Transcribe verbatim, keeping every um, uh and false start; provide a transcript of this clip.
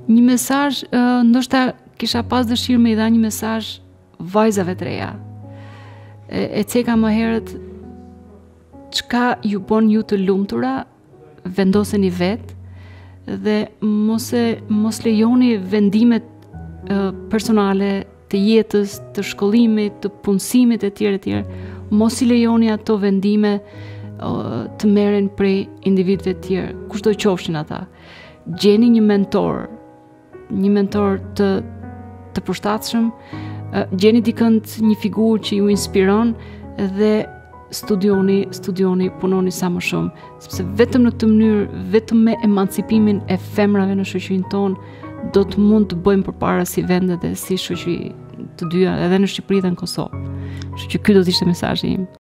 Një mesazh, uh, ndoshta kisha pas dëshirë me i dha një mesazh vajzave të reja. E, e ceka më herët çka ju bën ju të lumtura, vendoseni vetë dhe mos e mos lejoni vendimet uh, personale të jetës, të shkollimit, të punësimit e tjerë e tjerë, mos i lejoni ato vendime uh, të merren prej individëve të tjerë, kushdo qofshin ata. Gjeni një mentor, një mentor të të përshtatshëm, uh, gjeni dikënd një figurë që ju inspiron dhe studioni, studioni, punoni sa më shumë, sepse vetëm në këtë mënyrë, vetëm me emancipimin e femrave në shoqërinë tonë, do të mund të bëjmë përpara si vende dhe si shoqëri të dyja, edhe në Shqipëri dhe në Kosovë. Kështu që ky do të ishte mesazhi im.